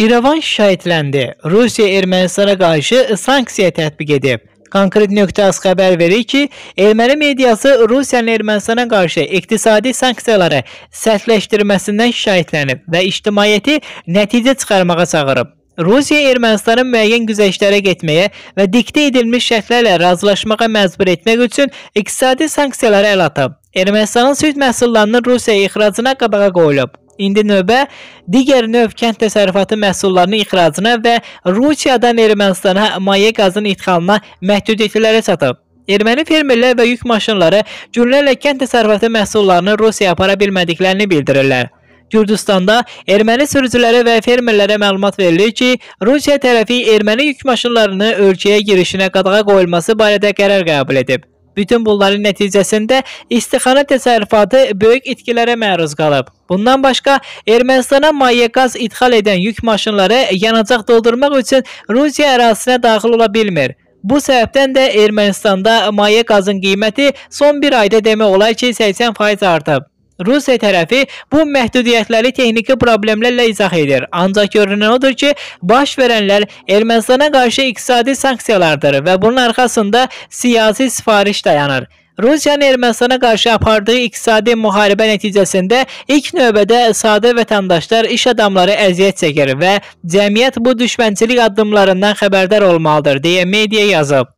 İrəvan şikayətləndi. Rusiya Ermənistana qarşı sanksiya tətbiq edib. Konkret.az xəbər verir ki, erməni mediası Rusiyanın Ermənistana qarşı iqtisadi sanksiyaları sərtləşdirməsindən şikayətlənib və ictimaiyyəti nəticə çıxarmağa çağırıb. Rusiya Ermənistanın müəyyən güzəştlərə getməyə və diktə edilmiş şərtlərlə razılaşmağa məcbur etmək üçün iqtisadi sanksiyaları əl atıb. Ermənistanın süd məhsullarının Rusiyaya ixracına qabağa qoyulub. İndi növbə digər növ kənd təsərrüfatı məhsullarının ixracına və Rusiyadan Ermənistana maye qazın idxalına məhdudiyyətlərə çatıb. Erməni fermerlər və yük maşınları günlərlə kənd təsərrüfatı məhsullarını Rusiyaya apara bilmədiklərini bildirirlər. Gürcüstanda erməni sürücülərə və fermerlərə məlumat verilir ki, Rusiya tərəfi erməni yük maşınlarını ölkəyə girişinə qadağa qoyulması barədə qərar qəbul edib. Bütün bunların nəticəsində istixana təsərrüfatı böyük itkilərə məruz qalıb. Bundan başqa, Ermənistana maye qaz idxal edən yük maşınları yanacaq doldurmaq üçün Rusiya ərazisinə daxil ola bilmir. Bu səbəbdən də Ermənistanda maye qazın qiyməti son bir ayda demək olar ki, 80% artıb. Rusiya tərəfi bu məhdudiyyətləri texniki problemlərlə izah edir. Ancaq görünən odur ki, baş verənlər Ermənistana qarşı iqtisadi sanksiyalardır və bunun arxasında siyasi sifariş dayanır. Rusiyanın Ermənistana qarşı apardığı iqtisadi müharibə nəticəsində ilk növbədə sadə vətəndaşlar, iş adamları əziyyət çəkir və cəmiyyət bu düşmənçilik addımlarından xəbərdar olmalıdır, deyə media yazıb.